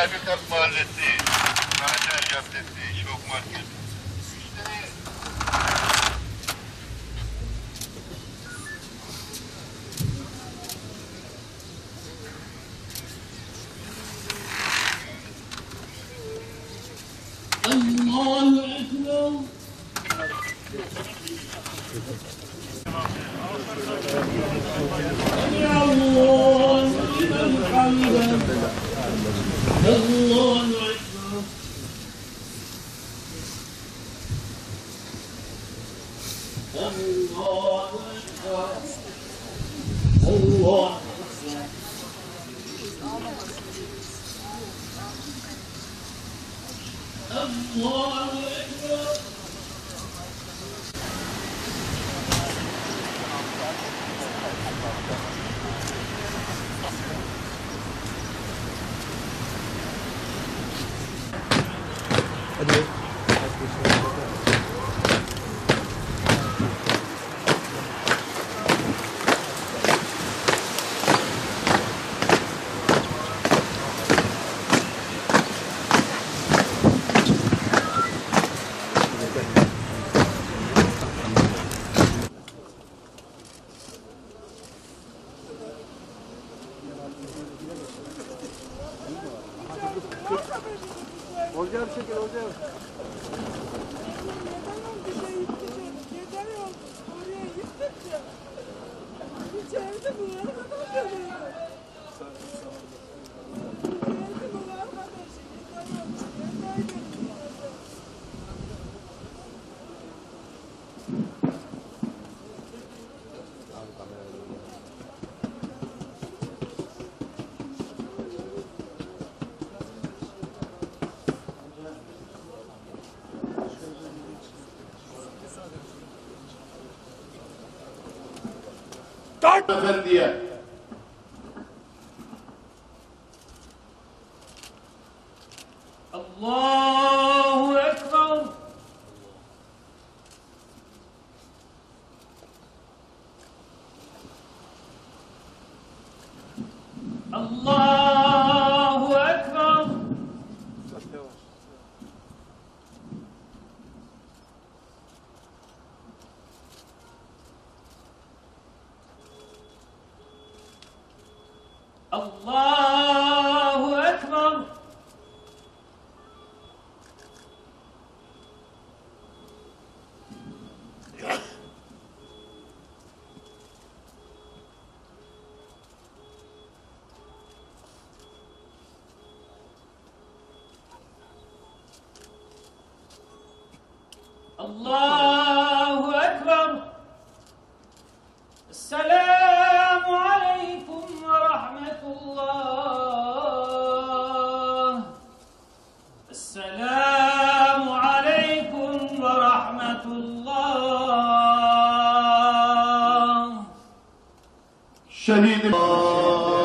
Hakikat Mahallesi, Karacaer Caddesi, Şok Market. Müşteri Allahu Ekber. Allahu limen hamide. Allahu Ekber. Allahu Ekber. Allahu Ekber. Allahu Ekber. Hadi. Olacağı bir şekilde olacağı. Efendiye. Allahu Ekber. Allahu Ekber. Allahu Ekber. Allahu Ekber. Esselamu aleyküm ve rahmetullah. Esselamu aleyküm ve rahmetullah. Şehidim.